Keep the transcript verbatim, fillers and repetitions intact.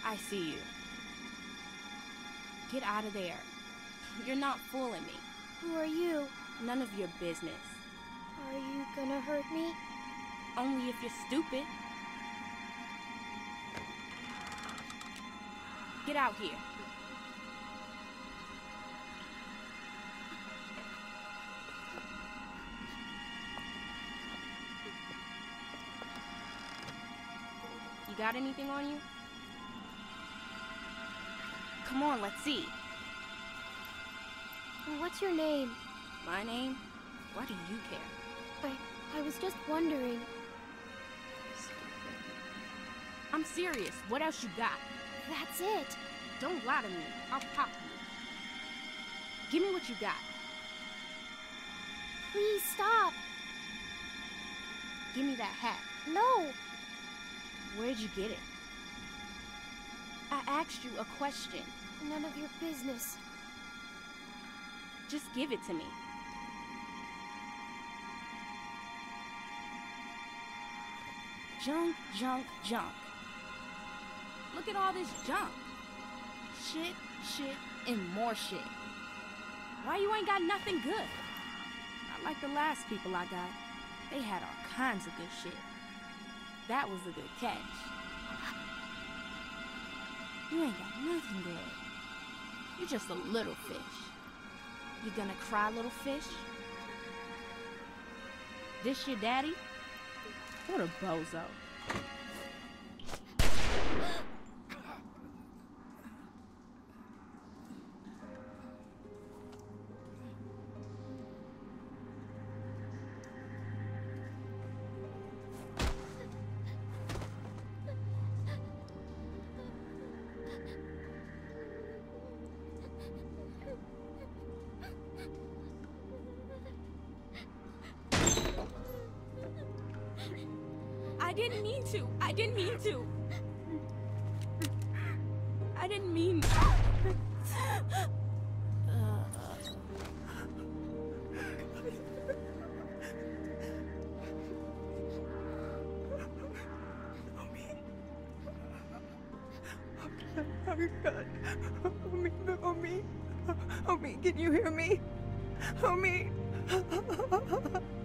I see you. Get out of there. You're not fooling me. Who are you? None of your business. Are you gonna hurt me? Only if you're stupid. Get out here. You got anything on you? Come on, let's see. What's your name? My name? Why do you care? I... I was just wondering. I'm serious. What else you got? That's it. Don't lie to me. I'll pop you. Give me what you got. Please stop. Give me that hat. No. Where'd you get it? I asked you a question. None of your business. Just give it to me. Junk, junk, junk. Look at all this junk. Shit, shit, and more shit. Why you ain't got nothing good? Not like the last people I got. They had all kinds of good shit. That was a good catch. You ain't got nothing good. You're just a little fish. You gonna cry, little fish? This your daddy? What a bozo. I didn't mean to. I didn't mean to. I didn't mean. Oh God. Omi, Omi. Omi, can you hear me? Omi.